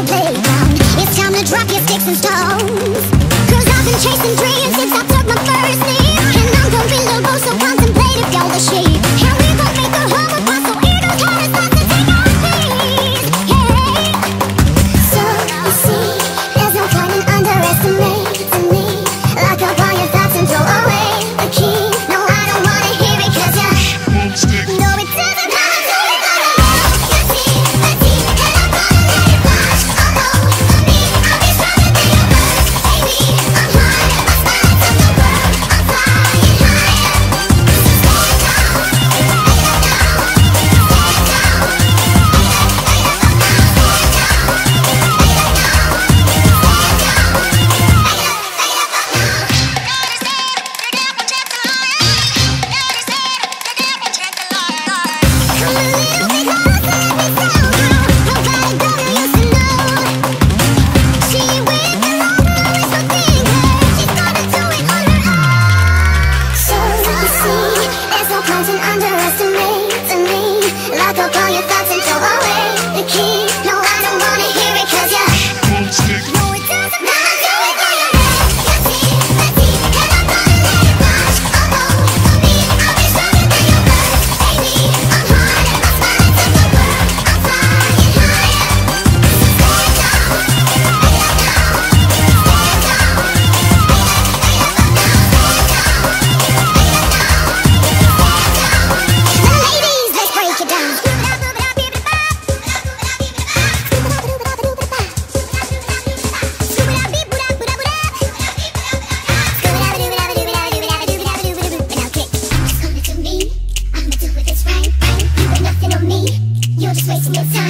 playground. It's time to drop your sticks and stones, 'cause I've been chasing dreams since I took my first leap. And I'm convincible, so contemplate if you're the sheep. And we're gonna make the whole world so eagles have us not to take our peace. Hey, so you see, there's no point in underestimating me. Lock up all your thoughts and throw away the key. No, I don't wanna hear it 'cause you're no, it doesn't matter. So we're gonna let you see the deep, and I'm gonna let it wash all over me. I'll be stronger than your words, baby. I'm hard, my spine's on the world. I'm flying higher. Stand down, lock up all your thoughts and throw away the key. No, I don't wanna hear it 'cause you're no, it doesn't matter. So we're gonna let you see the deep, and I'm gonna let it wash all over me. I'll be stronger than your words, baby. I'm hard, my spine's on the world. I'm flying higher. Stand down, ladies, let's break it down. You're just wasting your time.